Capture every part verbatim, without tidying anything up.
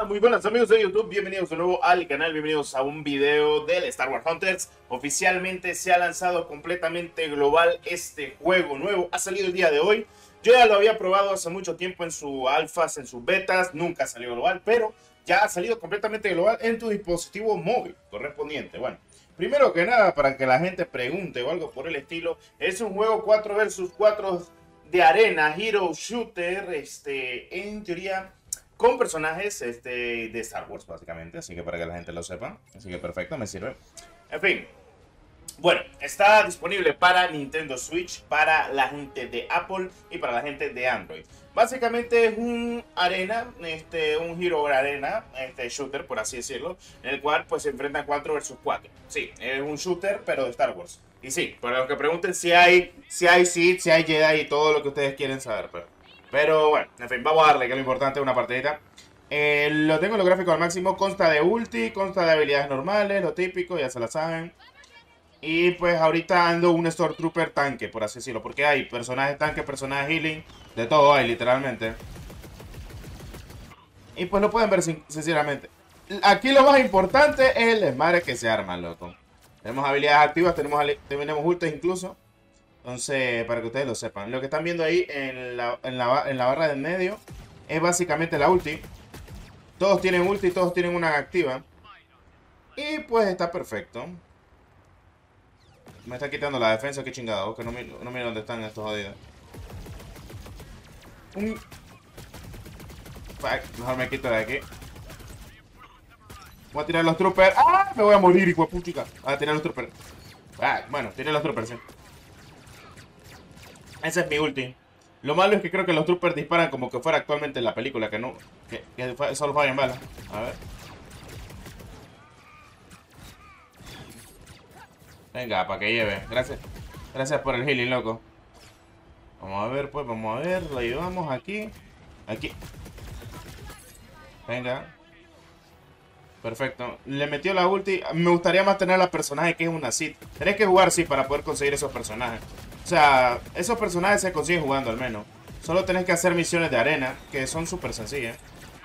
Muy buenas amigos de YouTube, bienvenidos de nuevo al canal, bienvenidos a un video del Star Wars Hunters. Oficialmente se ha lanzado completamente global este juego nuevo, ha salido el día de hoy. Yo ya lo había probado hace mucho tiempo en sus alfas, en sus betas, nunca salió global, pero ya ha salido completamente global en tu dispositivo móvil correspondiente. Bueno, primero que nada, para que la gente pregunte o algo por el estilo, es un juego cuatro versus cuatro de arena, Hero Shooter, este, en teoría con personajes este, de Star Wars básicamente, así que para que la gente lo sepa, así que perfecto, me sirve. En fin, bueno, está disponible para Nintendo Switch, para la gente de Apple y para la gente de Android. Básicamente es un arena, este, un Hero Arena, este shooter por así decirlo, en el cual pues se enfrentan cuatro versus cuatro. Sí, es un shooter pero de Star Wars. Y sí, para los que pregunten si hay, si hay Sith, si hay Jedi y todo lo que ustedes quieren saber, pero... Pero bueno, en fin, vamos a darle, que es lo importante, una partidita. Eh, lo tengo en los gráficos al máximo, consta de ulti, consta de habilidades normales, lo típico, ya se la saben. Y pues ahorita ando un Stormtrooper tanque, por así decirlo, porque hay personajes tanque, personajes healing, de todo hay, literalmente. Y pues lo pueden ver sinceramente. Aquí lo más importante es el desmadre que se arma, loco. Tenemos habilidades activas, tenemos, tenemos ultis incluso. Entonces, para que ustedes lo sepan. Lo que están viendo ahí en la, en la, en la barra del medio es básicamente la ulti. Todos tienen ulti, todos tienen una activa. Y pues está perfecto. Me está quitando la defensa, qué chingado. Que no, no miro dónde están estos jodidos. Un... Mejor me quito de aquí. Voy a tirar los troopers. ¡Ah! Me voy a morir, hijo de puchica. Voy a tirar los troopers. Ah, bueno, tiré los troopers, sí. Ese es mi ulti. Lo malo es que creo que los troopers disparan como que fuera actualmente en la película, que no, que, que solo fallan balas. A ver. Venga, para que lleve. Gracias. Gracias por el healing, loco. Vamos a ver, pues, vamos a ver. Lo ayudamos aquí. Aquí. Venga. Perfecto. Le metió la ulti. Me gustaría más tener a personaje que es una Sith. Tenés que jugar, sí, para poder conseguir esos personajes. O sea, esos personajes se consiguen jugando al menos. Solo tenés que hacer misiones de arena, que son súper sencillas.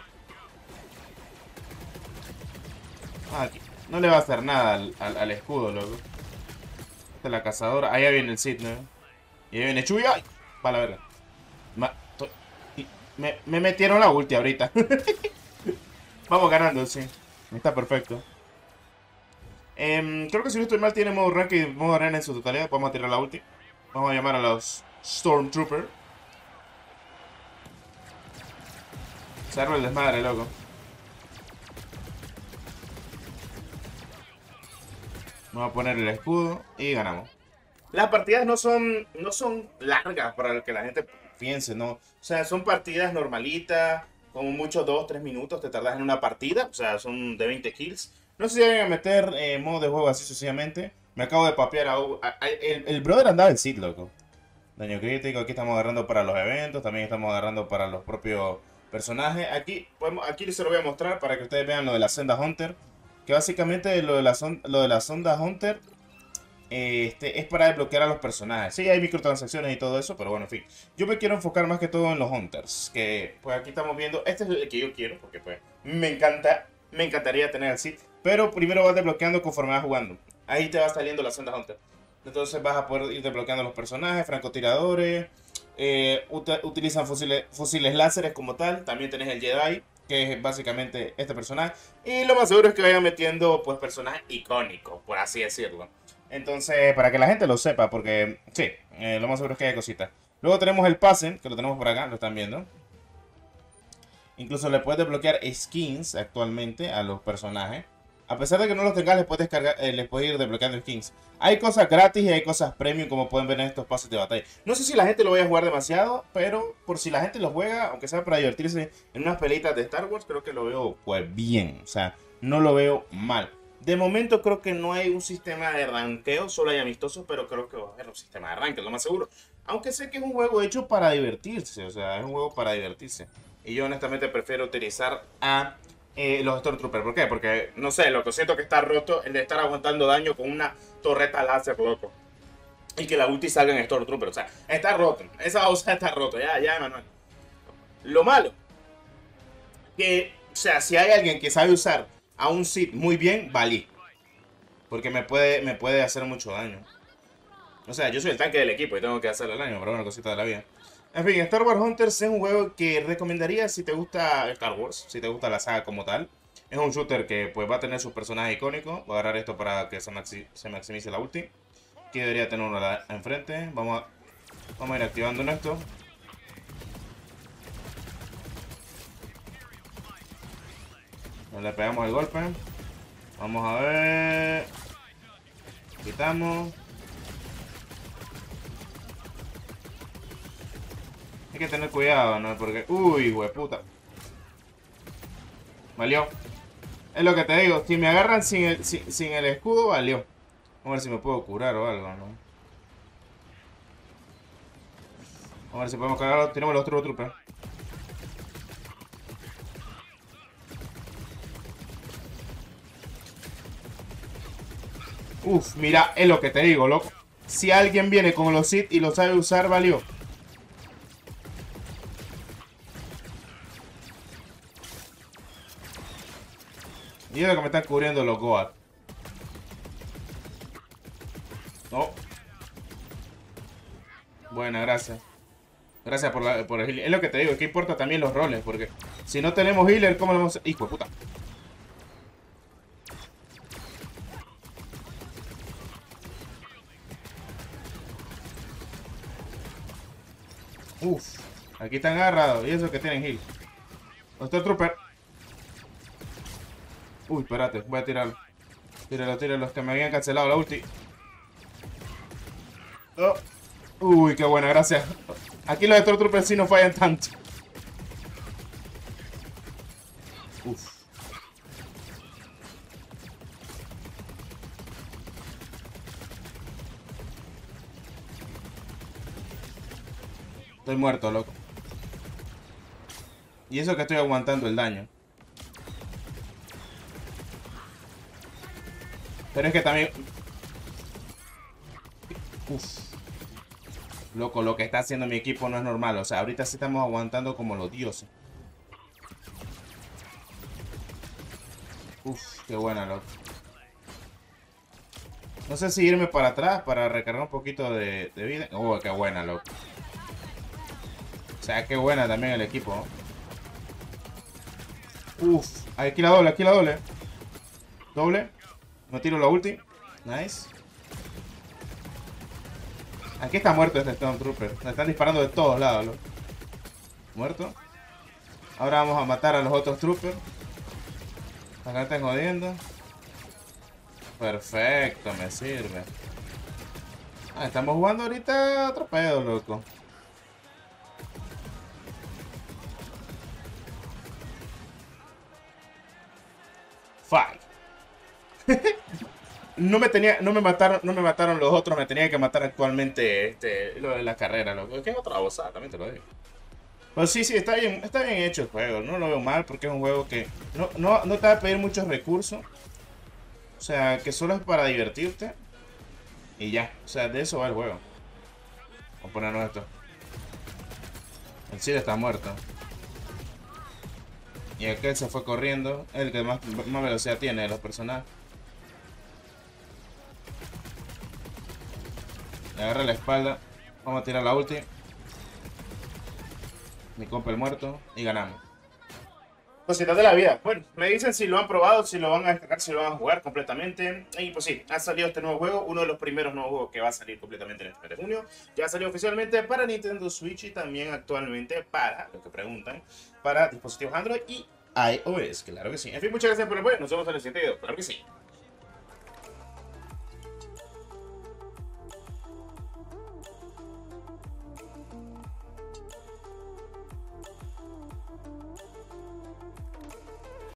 Ah, aquí. No le va a hacer nada al, al, al escudo, loco. Esta es la cazadora. Ahí viene el Sith, ¿no? Y ahí viene Chuy. ¡Ay! Va la verga. Ma me, me metieron la ulti ahorita. Vamos ganando, sí. Está perfecto. Eh, creo que si no estoy mal tiene modo rank y modo arena en su totalidad. Vamos a tirar la ulti. Vamos a llamar a los Stormtrooper. Se arma el desmadre, loco. Vamos a poner el escudo y ganamos. Las partidas no son, no son largas para lo que la gente piense, ¿no? O sea, son partidas normalitas. Como mucho dos, tres minutos te tardas en una partida. O sea, son de veinte kills. No sé si vayan a meter eh, modo de juego así sucesivamente. Me acabo de papear a, a, a el, el brother andaba en Sith, loco. Daño crítico, aquí estamos agarrando para los eventos. También estamos agarrando para los propios personajes. Aquí, podemos, aquí se lo voy a mostrar para que ustedes vean lo de la Senda Hunter. Que básicamente lo de la, son, lo de la Sonda Hunter este, es para desbloquear a los personajes. Sí, hay microtransacciones y todo eso, pero bueno, en fin. Yo me quiero enfocar más que todo en los Hunters. Que pues aquí estamos viendo, este es el que yo quiero, porque pues me encanta, me encantaría tener el Sith. Pero primero vas desbloqueando conforme vas jugando. Ahí te va saliendo la Senda Hunter. Entonces vas a poder ir desbloqueando los personajes, francotiradores. Eh, ut utilizan fusiles, fusiles láseres como tal. También tenés el Jedi, que es básicamente este personaje. Y lo más seguro es que vayan metiendo pues personajes icónicos, por así decirlo. Entonces, para que la gente lo sepa, porque sí, eh, lo más seguro es que hay cositas. Luego tenemos el pase, que lo tenemos por acá, lo están viendo. Incluso le puedes desbloquear skins actualmente a los personajes. A pesar de que no los tengas, les puedes, descargar, eh, les puedes ir desbloqueando skins. Hay cosas gratis y hay cosas premium, como pueden ver en estos pases de batalla. No sé si la gente lo vaya a jugar demasiado, pero por si la gente lo juega, aunque sea para divertirse en unas pelitas de Star Wars, creo que lo veo pues bien. O sea, no lo veo mal. De momento creo que no hay un sistema de rankeo, solo hay amistosos, pero creo que va a haber un sistema de rankeo, lo más seguro. Aunque sé que es un juego hecho para divertirse, o sea, es un juego para divertirse. Y yo honestamente prefiero utilizar a eh, los Stormtroopers. ¿Por qué? Porque, no sé, loco, siento que está roto el de estar aguantando daño con una torreta láser, loco. Y que la ulti salga en Stormtrooper, o sea, está roto. Esa cosa está roto, ya, ya, Manuel. Lo malo, que O sea, si hay alguien que sabe usar a un Sith muy bien, Vali. Porque me puede, me puede hacer mucho daño. O sea, yo soy el tanque del equipo y tengo que hacerle daño, pero bueno, cosita de la vida. En fin, Star Wars Hunters es un juego que recomendaría si te gusta Star Wars, si te gusta la saga como tal. Es un shooter que pues va a tener sus personajes icónicos. Voy a agarrar esto para que se, maxi se maximice la ulti. Aquí debería tener uno enfrente. Vamos a, vamos a ir activando esto. Le pegamos el golpe. Vamos a ver. Quitamos. Hay que tener cuidado, ¿no? Porque... Uy, hueputa. Valió. Es lo que te digo. Si me agarran sin el, sin, sin el escudo, valió. Vamos a ver si me puedo curar o algo, ¿no? Vamos a ver si podemos cargarlo. Tenemos los otros troopers. Uf, mira, es lo que te digo, loco. Si alguien viene con los Sith y lo sabe usar, valió. Y es lo que me están cubriendo los Goat. No. Buena, gracias. Gracias por, la, por el healer. Es lo que te digo, es que importa también los roles. Porque si no tenemos healer, ¿cómo lo vamos a...? Hijo de puta. Uf. Aquí están agarrados. Y eso que tienen heal. Nuestro trooper. Uy, espérate, voy a tirarlo. Tíralo, tíralo, los que me habían cancelado la ulti. Oh. Uy, qué buena, gracias. Aquí los Stormtroopers sí no fallan tanto. Uf. Estoy muerto, loco. Y eso que estoy aguantando el daño. Pero es que también... Uf. Loco, lo que está haciendo mi equipo no es normal. O sea, ahorita sí estamos aguantando como los dioses. Uf, qué buena, loco. No sé si irme para atrás para recargar un poquito de, de vida. Oh, qué buena, loco. O sea, qué buena también el equipo. Uf, aquí la doble, aquí la doble. Doble. Me tiro la ulti. Nice. Aquí está muerto este Stormtrooper. Me están disparando de todos lados, loco. Muerto. Ahora vamos a matar a los otros troopers. Acá están jodiendo. Perfecto, me sirve. Ah, estamos jugando ahorita otro pedo, loco. Fight. No me tenía, no me mataron, no me mataron los otros, me tenía que matar actualmente este, lo de la carrera, loco. Que es otra babosada, también te lo digo. Pues sí, sí, está bien, está bien hecho el juego. No lo veo mal porque es un juego que no, no, no te va a pedir muchos recursos. O sea, que solo es para divertirte. Y ya, o sea, de eso va el juego. Vamos a ponernos esto. El Cid está muerto. Y aquel se fue corriendo. Es el que más, más velocidad tiene de los personajes. Le agarra la espalda. Vamos a tirar la ulti. Mi compa el muerto. Y ganamos. Cositas de la vida. Bueno, me dicen si lo han probado, si lo van a descargar, si lo van a jugar completamente. Y pues sí, ha salido este nuevo juego. Uno de los primeros nuevos juegos que va a salir completamente en este mes de junio. Ya salió oficialmente para Nintendo Switch y también actualmente para, lo que preguntan, para dispositivos Android y iOS. Claro que sí. En fin, muchas gracias por el apoyo. Nos vemos en el siguiente video. Claro que sí.